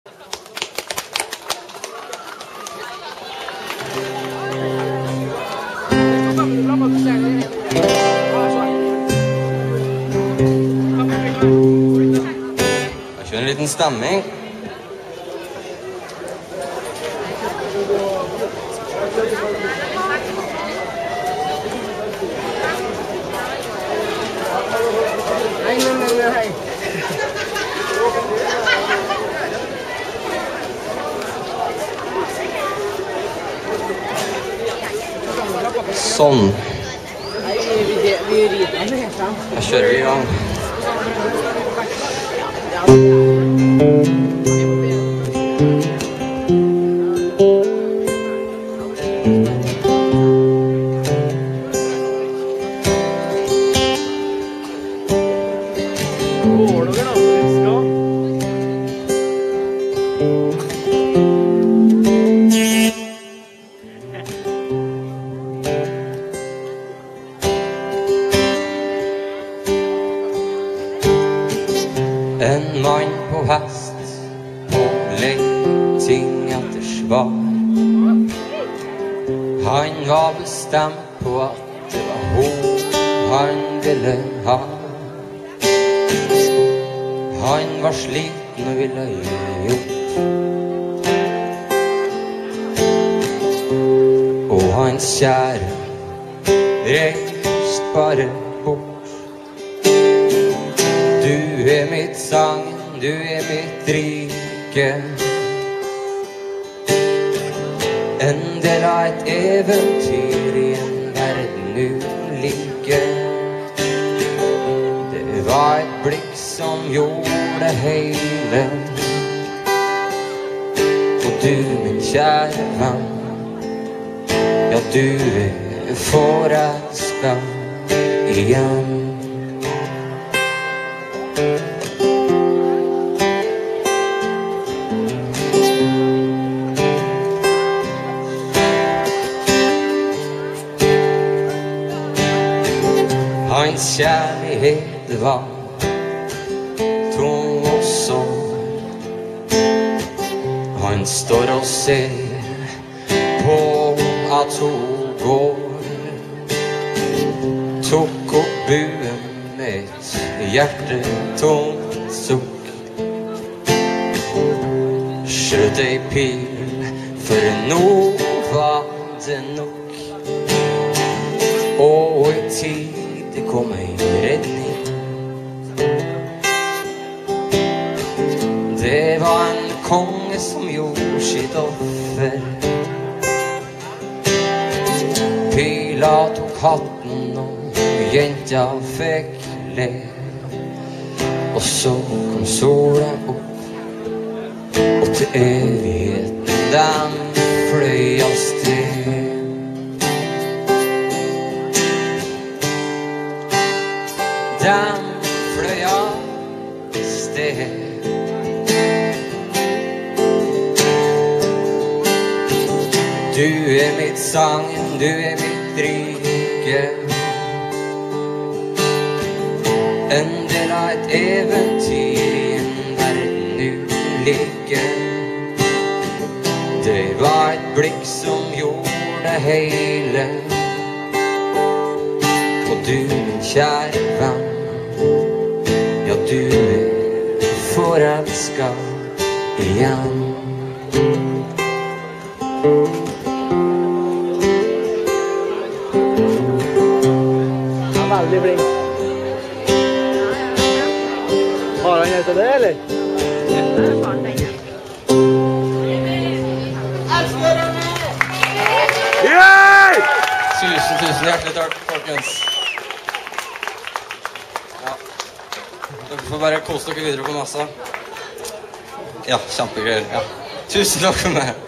Jeg kjører en liten stemming. Sånn. Jeg kjører i gang. En mann på hest, på leiting etter svar. Han var bestemt på at det var hun han ville ha. Han var sliten og ville gi opp. Og hans kjære reist bare bort. Du mitt sangen, du mitt rike. En del av et eventyr i en verden ulike. Det var et blikk som gjorde hele. Og du, min kjære venn, ja, du forelsket igjen. Hans kjærlighet var tung og sånn. Han står og ser på at hun går. Tok opp buen med et hjertetungt sukk. Skjøt ei pil, for nå var det nok. Og i tid det kom en redning. Det var en konge som gjorde sitt offer. Pila tok hatten og jenta fikk le. Og så kom sola opp, og til evigheten den fløy av sted. Den fløy av sted. Du mitt sangen, du mitt rike. En del av et eventyr i en verden ulike. Det var et blikk som gjorde hele. Og du, min kjære venn, ja, du forelsket igjen. Han er veldig flink. Har han hett det, eller? Tusen hjertelig takk, folkens. Ja. Dere får bare kose dere videre på messa. Ja, kjempegreier. Ja. Tusen takk for meg.